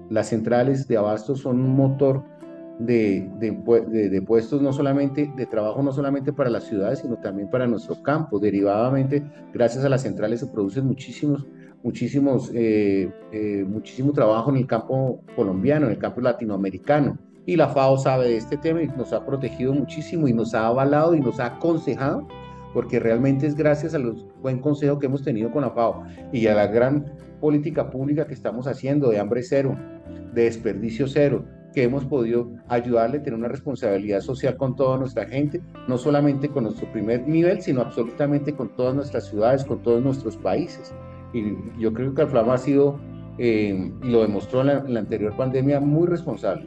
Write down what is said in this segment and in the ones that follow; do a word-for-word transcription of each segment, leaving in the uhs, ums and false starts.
Las centrales de abasto son un motor de, de, de, de puestos no solamente, de trabajo no solamente para las ciudades, sino también para nuestro campo. Derivadamente, gracias a las centrales se producen muchísimos, muchísimos, eh, eh, muchísimo trabajo en el campo colombiano, en el campo latinoamericano. Y la FAO sabe de este tema y nos ha protegido muchísimo y nos ha avalado y nos ha aconsejado, porque realmente es gracias a los buen consejo que hemos tenido con la FAO y a la gran política pública que estamos haciendo de hambre cero, de desperdicio cero, que hemos podido ayudarle a tener una responsabilidad social con toda nuestra gente, no solamente con nuestro primer nivel, sino absolutamente con todas nuestras ciudades, con todos nuestros países. Y yo creo que Alflama ha sido, eh, y lo demostró en la, en la anterior pandemia, muy responsable.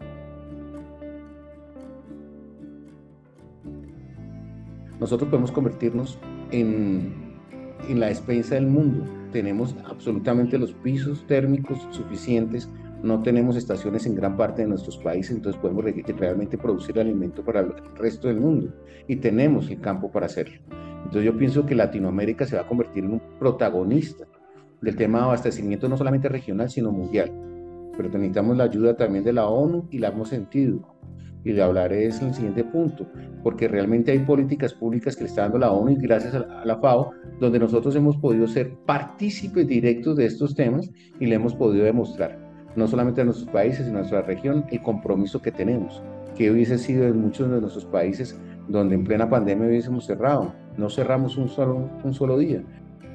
Nosotros podemos convertirnos en, en la despensa del mundo. Tenemos absolutamente los pisos térmicos suficientes, no tenemos estaciones en gran parte de nuestros países, entonces podemos realmente producir alimento para el resto del mundo y tenemos el campo para hacerlo. Entonces yo pienso que Latinoamérica se va a convertir en un protagonista del tema de abastecimiento no solamente regional, sino mundial. Pero necesitamos la ayuda también de la ONU y la hemos sentido. Y le hablaré es el siguiente punto, porque realmente hay políticas públicas que le está dando la ONU y gracias a la FAO, donde nosotros hemos podido ser partícipes directos de estos temas y le hemos podido demostrar, no solamente a nuestros países, sino a nuestra región, el compromiso que tenemos, que hubiese sido en muchos de nuestros países donde en plena pandemia hubiésemos cerrado, no cerramos un solo, un solo día.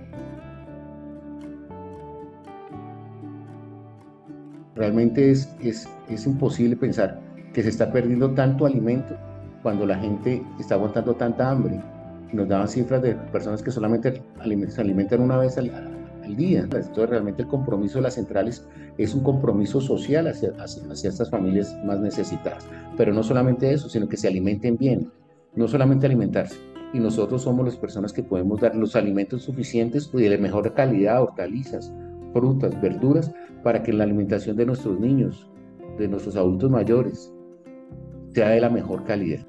Realmente es, es, es imposible pensar que se está perdiendo tanto alimento cuando la gente está aguantando tanta hambre. Nos daban cifras de personas que solamente se alimentan una vez al, al día. Entonces realmente el compromiso de las centrales es un compromiso social hacia, hacia, hacia estas familias más necesitadas. Pero no solamente eso, sino que se alimenten bien, no solamente alimentarse. Y nosotros somos las personas que podemos dar los alimentos suficientes y de mejor calidad, hortalizas, frutas, verduras, para que la alimentación de nuestros niños, de nuestros adultos mayores, sea de la mejor calidad.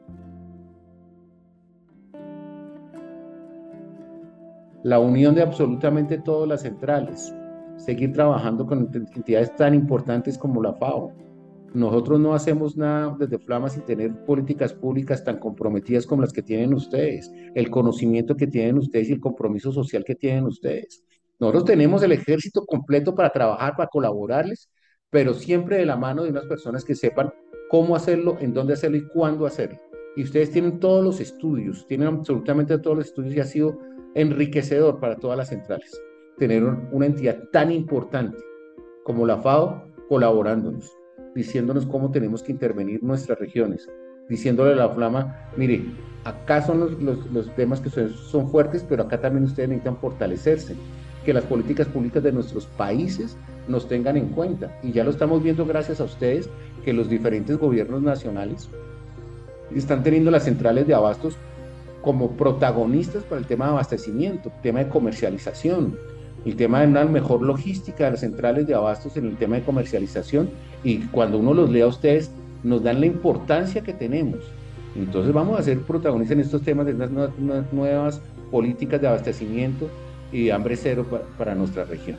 La unión de absolutamente todas las centrales, seguir trabajando con entidades tan importantes como la FAO. Nosotros no hacemos nada desde Flama sin tener políticas públicas tan comprometidas como las que tienen ustedes, el conocimiento que tienen ustedes y el compromiso social que tienen ustedes. Nosotros tenemos el ejército completo para trabajar, para colaborarles, pero siempre de la mano de unas personas que sepan cómo hacerlo, en dónde hacerlo y cuándo hacerlo. Y ustedes tienen todos los estudios, tienen absolutamente todos los estudios y ha sido enriquecedor para todas las centrales tener una entidad tan importante como la FAO colaborándonos, diciéndonos cómo tenemos que intervenir nuestras regiones, diciéndole a la Flama, mire, acá son los, los, los temas que son, son fuertes, pero acá también ustedes necesitan fortalecerse, que las políticas públicas de nuestros países nos tengan en cuenta. Y ya lo estamos viendo gracias a ustedes, que los diferentes gobiernos nacionales están teniendo las centrales de abastos como protagonistas para el tema de abastecimiento, tema de comercialización, el tema de una mejor logística de las centrales de abastos en el tema de comercialización, y cuando uno los lea a ustedes, nos dan la importancia que tenemos. Entonces vamos a ser protagonistas en estos temas de unas nuevas políticas de abastecimiento y de hambre cero para, para nuestra región.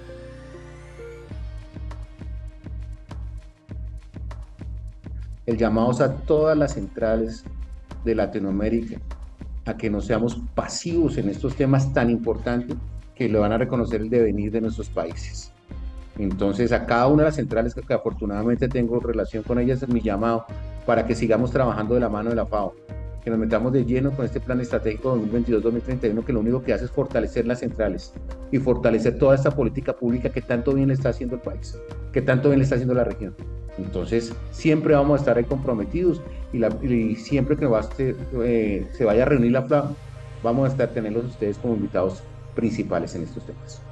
El llamado es a todas las centrales de Latinoamérica a que no seamos pasivos en estos temas tan importantes que le van a reconocer el devenir de nuestros países. Entonces, a cada una de las centrales que, que afortunadamente tengo relación con ellas, es mi llamado para que sigamos trabajando de la mano de la FAO, que nos metamos de lleno con este plan estratégico dos mil veintidós dos mil treinta y uno, que lo único que hace es fortalecer las centrales y fortalecer toda esta política pública que tanto bien le está haciendo el país, que tanto bien le está haciendo la región. Entonces, siempre vamos a estar ahí comprometidos y, la, y siempre que va a ser, eh, se vaya a reunir la FAO, vamos a estar tenerlos ustedes como invitados principales en estos temas.